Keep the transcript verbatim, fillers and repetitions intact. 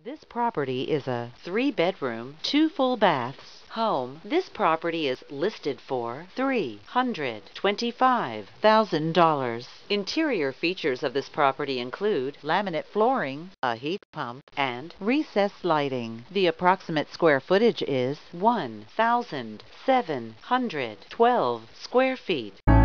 This property is a three-bedroom, two full baths home. This property is listed for three hundred twenty-five thousand dollars. Interior features of this property include laminate flooring, a heat pump, and recessed lighting. The approximate square footage is one thousand seven hundred twelve square feet.